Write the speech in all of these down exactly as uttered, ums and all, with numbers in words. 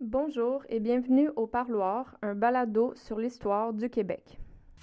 Bonjour et bienvenue au Parloir, un balado sur l'histoire du Québec.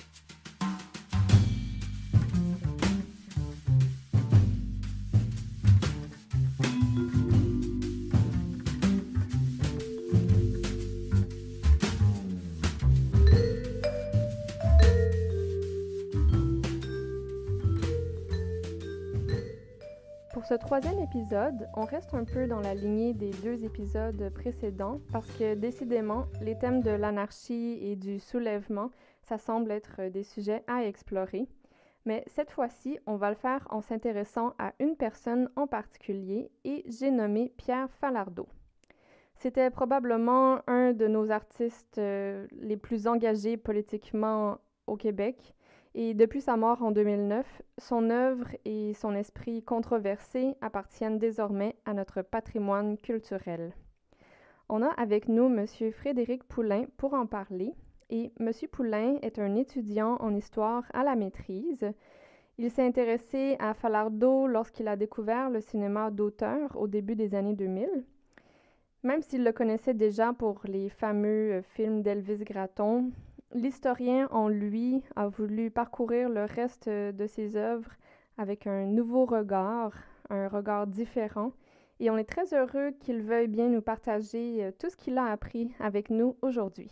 Pour ce troisième épisode, on reste un peu dans la lignée des deux épisodes précédents parce que décidément, les thèmes de l'anarchie et du soulèvement, ça semble être des sujets à explorer. Mais cette fois-ci, on va le faire en s'intéressant à une personne en particulier et j'ai nommé Pierre Falardeau. C'était probablement un de nos artistes euh, les plus engagés politiquement au Québec. Et depuis sa mort en deux mille neuf, son œuvre et son esprit controversé appartiennent désormais à notre patrimoine culturel. On a avec nous M. Frédéric Poulain pour en parler. Et M. Poulain est un étudiant en histoire à la maîtrise. Il s'est intéressé à Falardeau lorsqu'il a découvert le cinéma d'auteur au début des années deux mille. Même s'il le connaissait déjà pour les fameux films d'Elvis Gratton, l'historien en lui a voulu parcourir le reste de ses œuvres avec un nouveau regard, un regard différent, et on est très heureux qu'il veuille bien nous partager tout ce qu'il a appris avec nous aujourd'hui.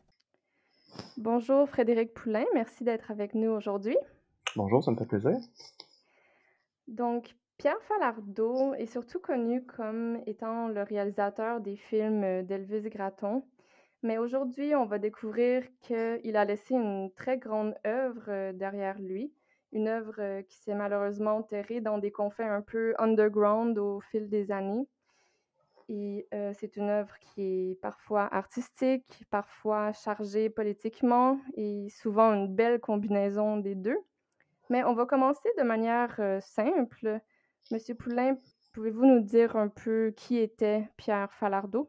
Bonjour Frédéric Poulain, merci d'être avec nous aujourd'hui. Bonjour, ça me fait plaisir. Donc, Pierre Falardeau est surtout connu comme étant le réalisateur des films d'Elvis Gratton. Mais aujourd'hui, on va découvrir qu'il a laissé une très grande œuvre derrière lui, une œuvre qui s'est malheureusement enterrée dans des confins un peu underground au fil des années. Et euh, c'est une œuvre qui est parfois artistique, parfois chargée politiquement et souvent une belle combinaison des deux. Mais on va commencer de manière euh, simple. Monsieur Poulain, pouvez-vous nous dire un peu qui était Pierre Falardeau?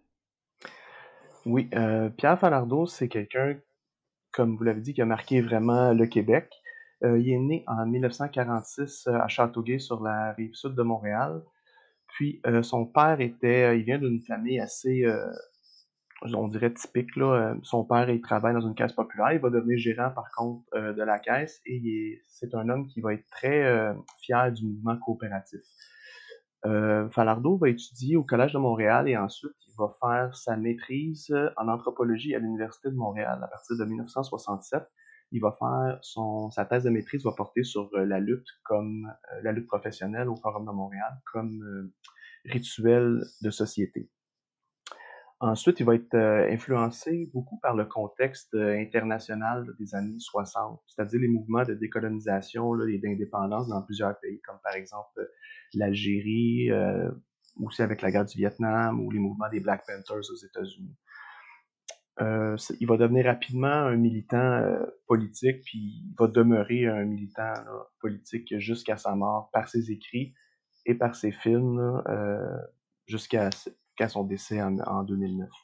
Oui, euh, Pierre Falardeau, c'est quelqu'un, comme vous l'avez dit, qui a marqué vraiment le Québec. Euh, il est né en mille neuf cent quarante-six euh, à Châteauguay, sur la rive sud de Montréal. Puis euh, son père était, euh, il vient d'une famille assez, euh, on dirait typique là. Euh, son père, il travaille dans une caisse populaire. Il va devenir gérant, par contre, euh, de la caisse. Et il est- c'est un homme qui va être très euh, fier du mouvement coopératif. Euh, Falardeau va étudier au Collège de Montréal et ensuite il va faire sa maîtrise en anthropologie à l'Université de Montréal à partir de mille neuf cent soixante-sept. Il va faire son, sa thèse de maîtrise va porter sur euh, la lutte comme euh, la lutte professionnelle au Forum de Montréal comme euh, rituel de société. Ensuite, il va être euh, influencé beaucoup par le contexte euh, international là, des années soixante, c'est-à-dire les mouvements de décolonisation là, et d'indépendance dans plusieurs pays, comme par exemple euh, l'Algérie, euh, aussi avec la guerre du Vietnam, ou les mouvements des Black Panthers aux États-Unis. Euh, il va devenir rapidement un militant euh, politique, puis il va demeurer un militant là, politique jusqu'à sa mort par ses écrits et par ses films là, euh, jusqu'à, jusqu'à son décès en, en deux mille neuf.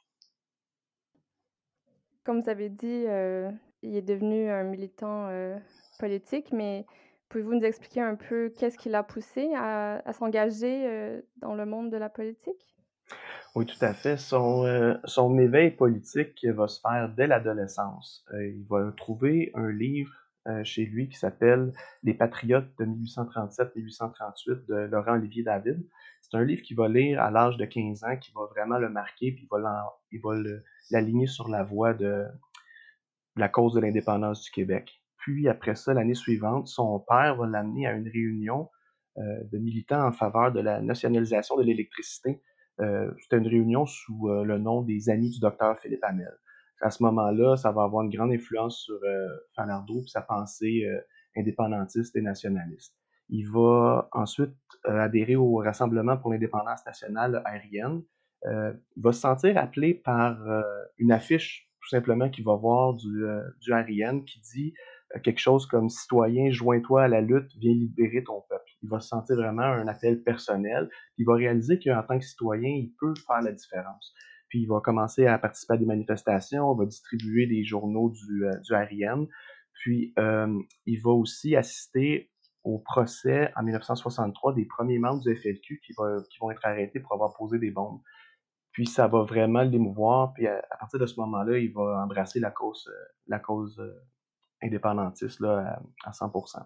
Comme vous avez dit, euh, il est devenu un militant euh, politique, mais pouvez-vous nous expliquer un peu qu'est-ce qui l'a poussé à, à s'engager euh, dans le monde de la politique? Oui, tout à fait. Son, euh, son éveil politique va se faire dès l'adolescence. Euh, il va trouver un livre euh, chez lui qui s'appelle Les Patriotes de mille huit cent trente-sept mille huit cent trente-huit de Laurent Olivier David. C'est un livre qu'il va lire à l'âge de quinze ans, qui va vraiment le marquer, puis il va, il va le, l'aligner sur la voie de la cause de l'indépendance du Québec. Puis après ça, l'année suivante, son père va l'amener à une réunion euh, de militants en faveur de la nationalisation de l'électricité. Euh, c'était une réunion sous euh, le nom des Amis du docteur Philippe Hamel. À ce moment-là, ça va avoir une grande influence sur euh, Falardeau et sa pensée euh, indépendantiste et nationaliste. Il va ensuite euh, adhérer au Rassemblement pour l'indépendance nationale aérienne. Euh, il va se sentir appelé par euh, une affiche tout simplement qu'il va voir du, euh, du Ariane qui dit euh, quelque chose comme citoyen, joins-toi à la lutte, viens libérer ton peuple. Il va se sentir vraiment un appel personnel. Il va réaliser qu'en tant que citoyen, il peut faire la différence. Puis il va commencer à participer à des manifestations, on va distribuer des journaux du, euh, du Ariane. Puis euh, il va aussi assister au procès en mille neuf cent soixante-trois des premiers membres du F L Q qui, va, qui vont être arrêtés pour avoir posé des bombes. puis ça va vraiment l'émouvoir, puis à, à partir de ce moment-là, il va embrasser la cause, euh, la cause euh, indépendantiste là, à, à cent pour cent.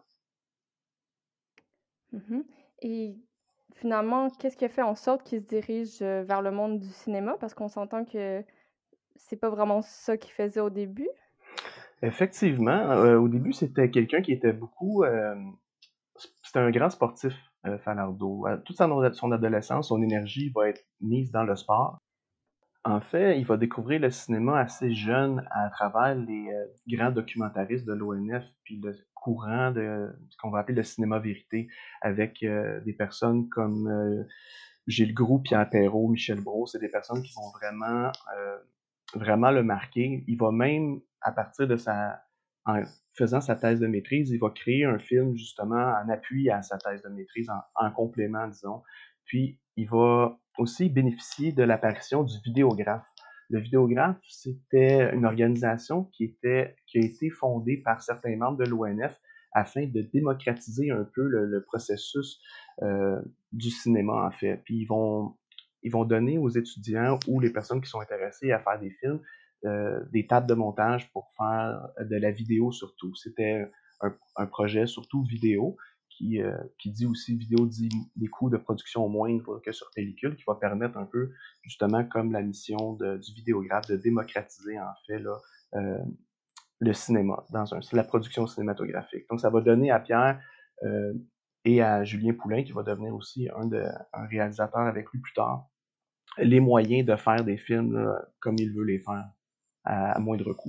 Mmh. Et finalement, qu'est-ce qui a fait en sorte qu'il se dirige, heu, vers le monde du cinéma? Parce qu'on s'entend que c'est pas vraiment ça qu'il faisait au début? Effectivement, euh, au début, c'était quelqu'un qui était beaucoup... euh, c'était un grand sportif, euh, Falardeau. À toute son, son adolescence, son énergie va être mise dans le sport. En fait, il va découvrir le cinéma assez jeune à travers les euh, grands documentaristes de l'O N F, puis le courant de ce qu'on va appeler le cinéma vérité, avec euh, des personnes comme euh, Gilles Groux, Pierre Perrault, Michel Brault. C'est des personnes qui vont vraiment, euh, vraiment le marquer. Il va même, à partir de sa... en faisant sa thèse de maîtrise, il va créer un film justement en appui à sa thèse de maîtrise, en, en complément, disons. Puis, il va aussi bénéficier de l'apparition du vidéographe. Le vidéographe, c'était une organisation qui, était, qui a été fondée par certains membres de l'O N F afin de démocratiser un peu le, le processus euh, du cinéma, en fait. Puis ils vont, ils vont donner aux étudiants ou les personnes qui sont intéressées à faire des films euh, des tables de montage pour faire de la vidéo surtout. C'était un, un projet surtout vidéo qui, euh, qui dit aussi vidéo dit des coûts de production moindres que sur pellicule, qui va permettre un peu, justement, comme la mission de, du vidéographe, de démocratiser en fait là, euh, le cinéma, dans un, la production cinématographique. Donc ça va donner à Pierre euh, et à Julien Poulain, qui va devenir aussi un, de, un réalisateur avec lui plus tard, les moyens de faire des films là, comme il veut les faire, à, à moindre coût.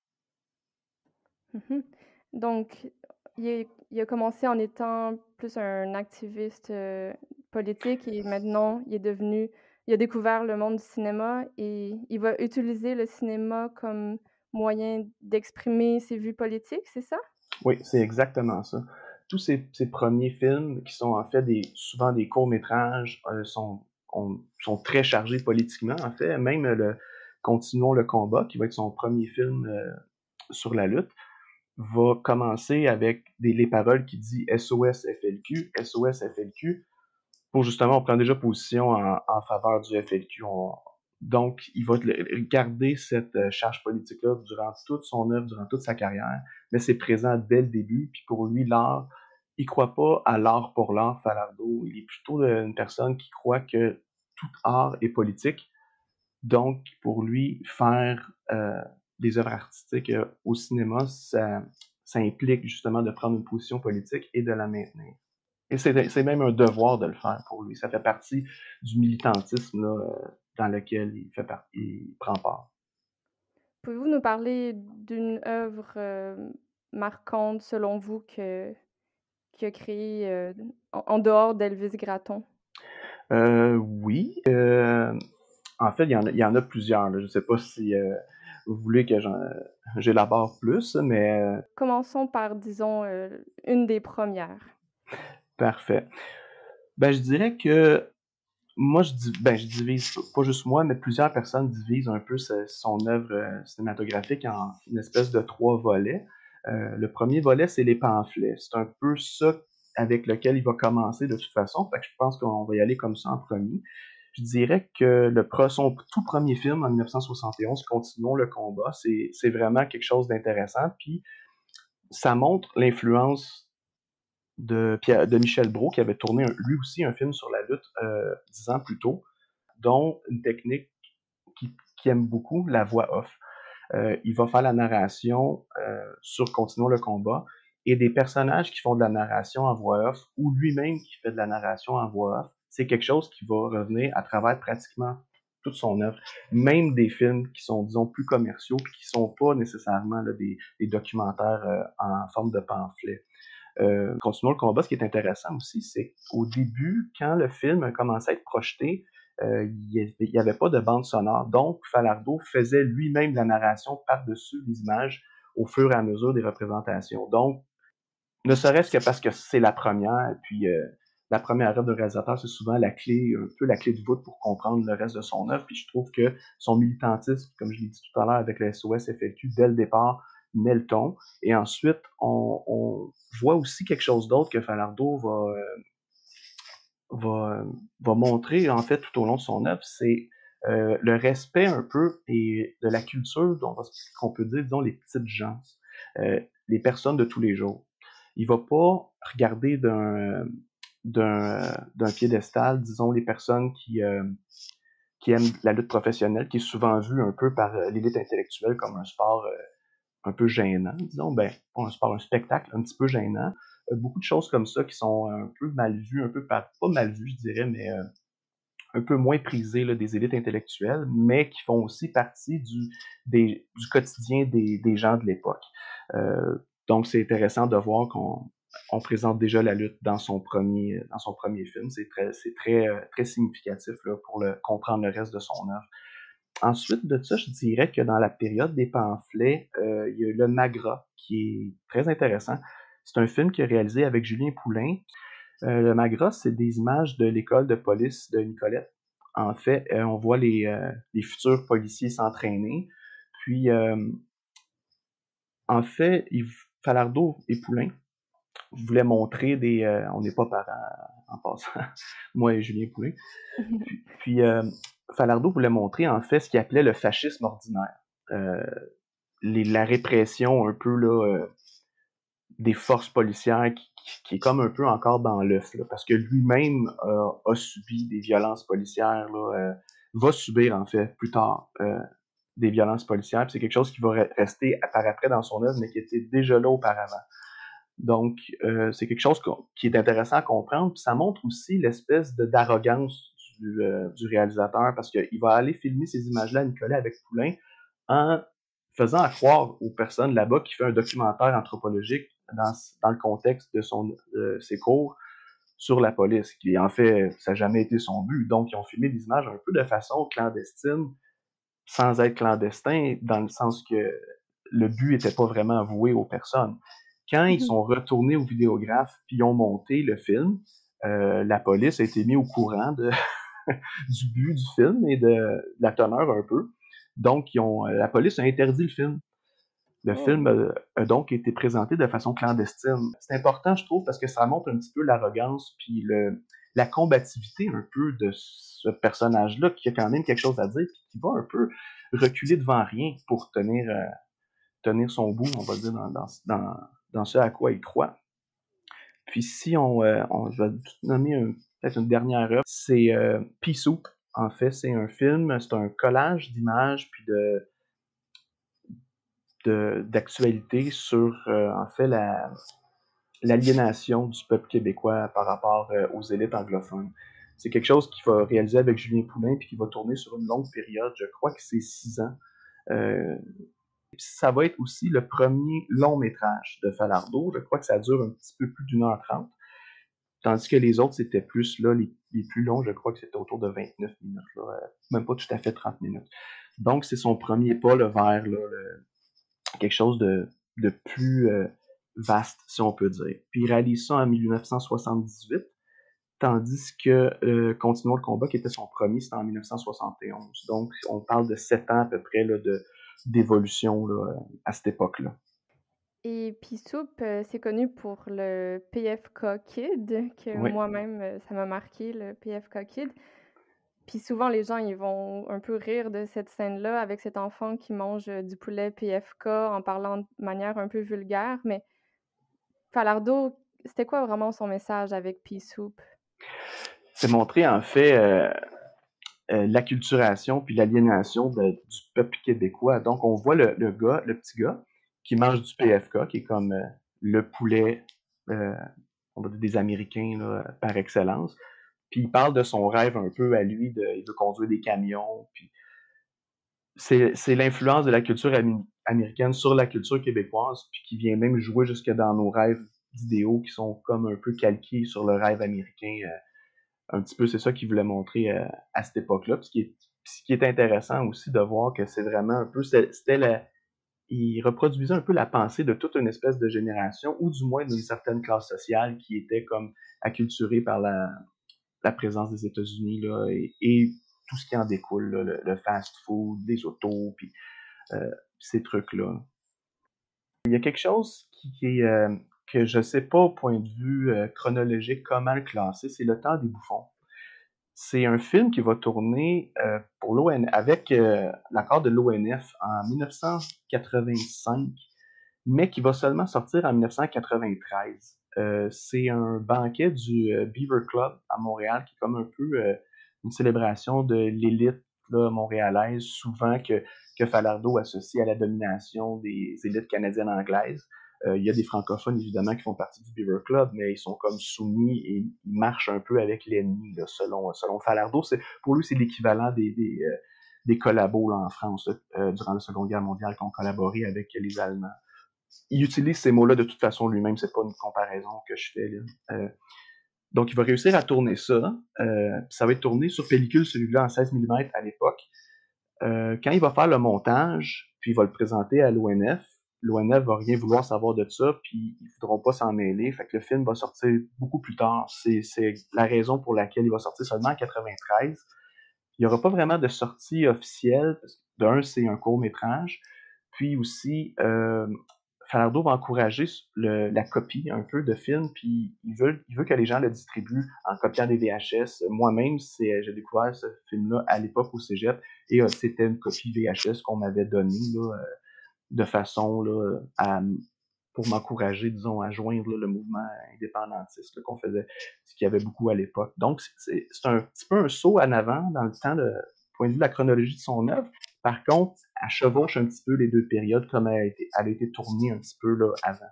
Mmh. Donc, il est il a commencé en étant plus un activiste, heu, politique et maintenant il est devenu il a découvert le monde du cinéma et il va utiliser le cinéma comme moyen d'exprimer ses vues politiques, c'est ça? Oui, c'est exactement ça. Tous ces, ces premiers films, qui sont en fait des, souvent des courts-métrages, euh, sont, on- sont très chargés politiquement, en fait. Même le Continuons le combat, qui va être son premier film euh, sur la lutte, va commencer avec des, les paroles qui disent S O S F L Q, S O S F L Q, pour justement, on prend déjà position en, en faveur du F L Q. On- donc, il va garder cette euh, charge politique-là durant toute son œuvre, durant toute sa carrière, mais c'est présent dès le début. Puis pour lui, l'art, il croit pas à l'art pour l'art, Falardeau. Il est plutôt une personne qui croit que tout art est politique. Donc, pour lui, faire euh, des œuvres artistiques euh, au cinéma, ça, ça implique justement de prendre une position politique et de la maintenir. Et c'est, c'est même un devoir de le faire pour lui. Ça fait partie du militantisme là, euh, dans lequel il, fait par- il prend part. Pouvez-vous nous parler d'une œuvre, heu, marquante selon vous que qui a créé, heu, en en dehors d'Elvis Gratton? Euh, oui. Euh, en fait, il y en a, il y en a plusieurs. Là. Je ne sais pas si euh, vous voulez que j'en, j'élabore plus, mais euh, Commençons par, disons, heu, une des premières. parfait. Ben, je dirais que moi, je, dis, ben, je divise, pas juste moi, mais plusieurs personnes divisent un peu ce- son œuvre euh, cinématographique en une espèce de trois volets. Euh, le premier volet, c'est les pamphlets. C'est un peu ça avec lequel il va commencer de toute façon. Fait que je pense qu'on va y aller comme ça en premier. Je dirais que le pro- son tout premier film en dix-neuf cent soixante et onze, Continuons le combat, c'est, c'est vraiment quelque chose d'intéressant. Puis ça montre l'influence de, Pierre, de Michel Brault, qui avait tourné un- lui aussi un film sur la lutte euh, dix ans plus tôt, dont une technique qui, qui aime beaucoup, la voix off. Euh, il va faire la narration euh, sur Continuons le combat et des personnages qui font de la narration en voix off ou lui-même qui fait de la narration en voix off, c'est quelque chose qui va revenir à travers pratiquement toute son œuvre, même des films qui sont, disons, plus commerciaux puis qui sont pas nécessairement là, des, des documentaires euh, en forme de pamphlet. Euh, continuons le combat. Ce qui est intéressant aussi, c'est qu'au début, quand le film a commencé à être projeté, euh, il n'y avait pas de bande sonore. Donc, Falardeau faisait lui-même la narration par-dessus les images au fur et à mesure des représentations. Donc, ne serait-ce que parce que c'est la première, et puis euh, la première œuvre de réalisateur, c'est souvent la clé, un peu la clé de voûte pour comprendre le reste de son œuvre. Puis je trouve que son militantisme, comme je l'ai dit tout à l'heure avec le S O S F L Q, dès le départ, met le ton. Et ensuite, on, on voit aussi quelque chose d'autre que Falardeau va, euh, va, va montrer, en fait, tout au long de son œuvre, c'est euh, le respect un peu et de la culture, on va, qu'on peut dire, disons, les petites gens, euh, les personnes de tous les jours. Il va pas regarder d'un, d'un, d'un piédestal, disons, les personnes qui, euh, qui aiment la lutte professionnelle, qui est souvent vue un peu par euh, l'élite intellectuelle comme un sport euh, un peu gênant, disons, ben, pas un sport, un spectacle un petit peu gênant. Euh, beaucoup de choses comme ça qui sont un peu mal vues, un peu par, pas mal vues, je dirais, mais euh, un peu moins prisées là, des élites intellectuelles, mais qui font aussi partie du, des, du quotidien des, des gens de l'époque. Euh, donc, c'est intéressant de voir qu'on on présente déjà la lutte dans son premier, dans son premier film. C'est très, c'est très, euh, très significatif là, pour le, comprendre le reste de son œuvre. Ensuite de ça, je dirais que dans la période des pamphlets, euh, il y a Le Magras, qui est très intéressant. C'est un film qui est réalisé avec Julien Poulain. Euh, le Magras, c'est des images de l'école de police de Nicolette. En fait, euh, on voit les, euh, les futurs policiers s'entraîner. Puis, euh, en fait, Yves Falardeau et Poulain voulaient montrer des... Euh, on n'est pas parents en passant, moi et Julien Poulain. Puis, puis euh, Falardeau voulait montrer, en fait, ce qu'il appelait le fascisme ordinaire. Euh, les, la répression un peu là, euh, des forces policières qui, qui, qui est comme un peu encore dans l'œuf, là, parce que lui-même euh, a subi des violences policières, là, euh, va subir en fait plus tard euh, des violences policières, puis c'est quelque chose qui va re- rester par après dans son œuvre, mais qui était déjà là auparavant. Donc, euh, c'est quelque chose qui est intéressant à comprendre, puis ça montre aussi l'espèce de, d'arrogance du, euh, du réalisateur, parce qu'il va aller filmer ces images-là à Nicolas avec Poulain en faisant à croire aux personnes là-bas qu'il fait un documentaire anthropologique dans, dans le contexte de, son, de ses cours sur la police, qui en fait, ça n'a jamais été son but. Donc, ils ont filmé des images un peu de façon clandestine, sans être clandestin, dans le sens que le but n'était pas vraiment voué aux personnes. Quand ils sont retournés au vidéographe puis ont monté le film, euh, la police a été mise au courant de, du but du film et de, de la teneur un peu. Donc, ils ont, la police a interdit le film. Le Oh. film a, a donc été présenté de façon clandestine. C'est important, je trouve, parce que ça montre un petit peu l'arrogance puis le, la combativité un peu de ce personnage-là qui a quand même quelque chose à dire puis qui va un peu reculer devant rien pour tenir, euh, tenir son bout, on va dire, dans, dans, dans, dans ce à quoi il croit. Puis si on, euh, on je vais nommer un, peut-être une dernière œuvre, c'est euh, Pea Soup. En fait, c'est un film, c'est un collage d'images puis de, de d'actualité sur euh, en fait la l'aliénation du peuple québécois par rapport euh, aux élites anglophones. C'est quelque chose qu'il va réaliser avec Julien Poulain puis qui va tourner sur une longue période. Je crois que c'est six ans. Euh, ça va être aussi le premier long métrage de Falardeau. Je crois que ça dure un petit peu plus d'une heure trente. Tandis que les autres, c'était plus, là, les, les plus longs, je crois que c'était autour de vingt-neuf minutes, là, euh, même pas tout à fait trente minutes. Donc, c'est son premier pas là, vers là, le, quelque chose de, de plus euh, vaste, si on peut dire. Puis il réalise ça en dix-neuf cent soixante-dix-huit, tandis que euh, Continuons le combat, qui était son premier, c'était en dix-neuf cent soixante et onze. Donc, on parle de sept ans à peu près là, de, d'évolution là, à cette époque-là. Et Pea Soup, euh, c'est connu pour le P F K Kid, que Oui. moi-même, euh, ça m'a marqué, le P F K Kid. Puis souvent, les gens, ils vont un peu rire de cette scène-là avec cet enfant qui mange euh, du poulet P F K en parlant de manière un peu vulgaire. Mais Falardeau, c'était quoi vraiment son message avec Pea Soup? C'est montrer en fait euh, euh, l'acculturation puis l'aliénation de- du peuple québécois. Donc on voit le, le gars, le petit gars, qui mange du P F K, qui est comme euh, le poulet euh, on va dire des Américains là, par excellence. Puis il parle de son rêve un peu à lui, de, il veut conduire des camions. Puis c'est, c'est l'influence de la culture ami- américaine sur la culture québécoise, puis qui vient même jouer jusque dans nos rêves d'idéaux qui sont comme un peu calqués sur le rêve américain. Euh, un petit peu, c'est ça qu'il voulait montrer euh, à cette époque-là. Puis ce qui est, ce qui est intéressant aussi de voir que c'est vraiment un peu, c'était, c'était la, il reproduisait un peu la pensée de toute une espèce de génération, ou du moins d'une certaine classe sociale qui était comme acculturée par la, la présence des États-Unis là, et, et tout ce qui en découle, là, le, le fast-food, les autos, puis euh, ces trucs-là. Il y a quelque chose qui, qui est euh, que je sais pas au point de vue euh, chronologique comment le classer, c'est le temps des bouffons. C'est un film qui va tourner euh, pour l'O N avec euh, l'accord de l'O N F en mille neuf cent quatre-vingt-cinq, mais qui va seulement sortir en mille neuf cent quatre-vingt-treize. Euh, c'est un banquet du euh, Beaver Club à Montréal, qui est comme un peu euh, une célébration de l'élite là, montréalaise, souvent que, que Falardeau associe à la domination des élites canadiennes anglaises. Euh, il y a des francophones, évidemment, qui font partie du Beaver Club, mais ils sont comme soumis et ils marchent un peu avec l'ennemi, là, selon, selon Falardeau. C'est, pour lui, c'est l'équivalent des, des, euh, des collabos là, en France euh, durant la Seconde Guerre mondiale qui ont collaboré avec les Allemands. Il utilise ces mots-là de toute façon lui-même, c'est pas une comparaison que je fais là. Euh, donc, il va réussir à tourner ça. Euh, ça va être tourné sur pellicule, celui-là, en seize millimètres à l'époque. Euh, quand il va faire le montage, puis il va le présenter à l'O N F, l'O N F va rien vouloir savoir de ça, puis ils voudront pas s'en mêler. Fait que le film va sortir beaucoup plus tard. C'est, c'est la raison pour laquelle il va sortir seulement en quatre-vingt-treize. Il n'y aura pas vraiment de sortie officielle. Parce que d'un, c'est un court-métrage. Puis aussi, euh, Falardeau va encourager le, la copie un peu de film, puis il veut, il veut que les gens le distribuent en copiant des V H S. Moi-même, c'est, j'ai découvert ce film-là à l'époque au cégep, et euh, c'était une copie V H S qu'on m'avait donnée là, euh, de façon là, à, pour m'encourager, disons, à joindre là, le mouvement indépendantiste là, qu'on faisait, ce qu'il y avait beaucoup à l'époque. Donc, c'est, c'est un petit peu un saut en avant dans le temps, de point de vue de la chronologie de son œuvre. Par contre, elle chevauche un petit peu les deux périodes comme elle a été, elle a été tournée un petit peu là, avant.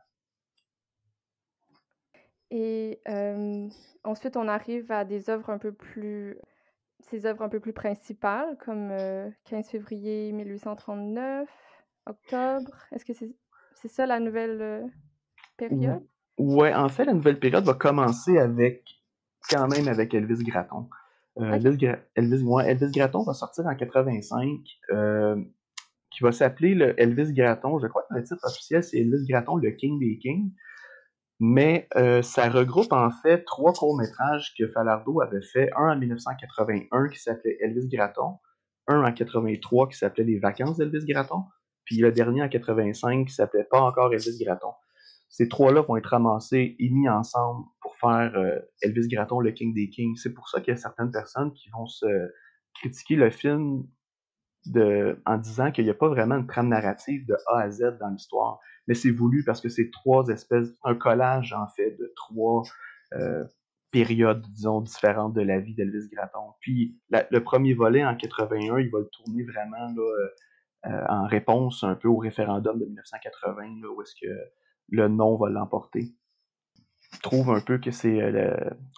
Et euh, ensuite, on arrive à des œuvres un peu plus, ces œuvres un peu plus principales, comme euh, quinze février mille huit cent trente-neuf, Octobre. Est-ce que c'est c'est ça la nouvelle euh, période? Ouais, en fait, la nouvelle période va commencer avec, quand même avec Elvis Gratton. Euh, Ok. Elvis, Elvis, ouais, Elvis Gratton va sortir en quatre-vingt-cinq, euh, qui va s'appeler le Elvis Gratton. Je crois que le titre officiel, c'est Elvis Gratton, le King des Kings. Mais euh, ça regroupe en fait trois courts-métrages que Falardeau avait fait. Un en mille neuf cent quatre-vingt-un qui s'appelait Elvis Gratton. Un en quatre-vingt-trois qui s'appelait Les vacances d'Elvis Gratton. Puis le dernier en quatre-vingt-cinq qui s'appelait Pas encore Elvis Gratton. Ces trois-là vont être ramassés et mis ensemble pour faire euh, Elvis Gratton, le King des Kings. C'est pour ça qu'il y a certaines personnes qui vont se critiquer le film de, en disant qu'il n'y a pas vraiment une trame narrative de A à Z dans l'histoire. Mais c'est voulu parce que c'est trois espèces, un collage en fait de trois euh, périodes, disons, différentes de la vie d'Elvis Gratton. Puis la, le premier volet en quatre-vingt-un, il va le tourner vraiment là, euh, en réponse un peu au référendum de mille neuf cent quatre-vingts, là, où est-ce que le non va l'emporter. Il trouve un peu que c'est euh, le,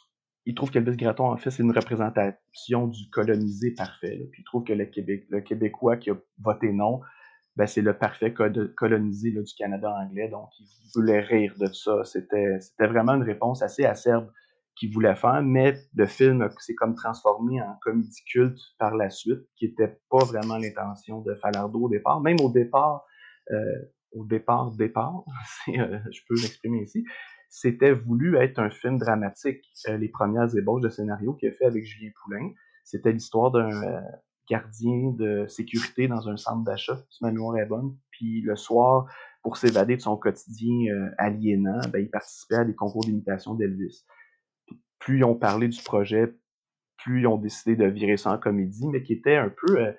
il trouve qu'Elvis Gratton, en fait, c'est une représentation du colonisé parfait. Là. Puis il trouve que le, Québec, le Québécois qui a voté non, ben, c'est le parfait colonisé là, du Canada anglais. Donc, il voulait rire de ça. C'était, c'était vraiment une réponse assez acerbe qu'il voulait faire, mais le film s'est comme transformé en comédie culte par la suite, qui n'était pas vraiment l'intention de Falardeau au départ. Même au départ, euh, au départ, départ, euh, je peux m'exprimer ici, c'était voulu être un film dramatique. Euh, les premières ébauches de scénario qu'il a fait avec Julien Poulain, c'était l'histoire d'un euh, gardien de sécurité dans un centre d'achat, si ma mémoire est bonne. Puis le soir, pour s'évader de son quotidien euh, aliénant, ben, il participait à des concours d'imitation d'Elvis. Puis, plus ils ont parlé du projet, plus ils ont décidé de virer ça en comédie, mais qui était un peu euh,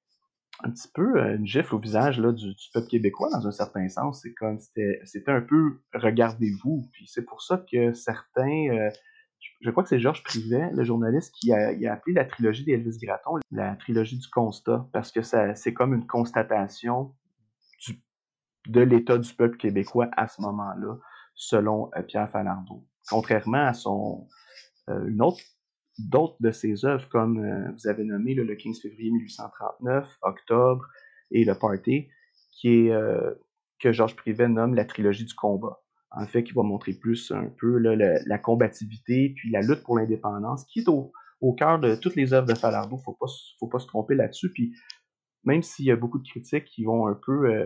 un petit peu euh, une gifle au visage là, du, du peuple québécois dans un certain sens. C'est comme c'était, c'était un peu regardez-vous. Puis c'est pour ça que certains, euh, je, je crois que c'est Georges Privet, le journaliste, qui a, il a appelé la trilogie d'Elvis Gratton la trilogie du constat, parce que ça, c'est comme une constatation du, de l'état du peuple québécois à ce moment-là, selon euh, Pierre Falardeau. Contrairement à son euh, une autre d'autres de ses œuvres, comme euh, vous avez nommé là, le quinze février mille huit cent trente-neuf, Octobre et Le Party, qui est euh, que Georges Privet nomme la trilogie du combat. En fait, qui va montrer plus un peu là, le, la combativité puis la lutte pour l'indépendance, qui est au, au cœur de toutes les œuvres de Falardeau. Faut pas, faut pas se tromper là-dessus. Puis même s'il y a beaucoup de critiques qui vont un peu euh,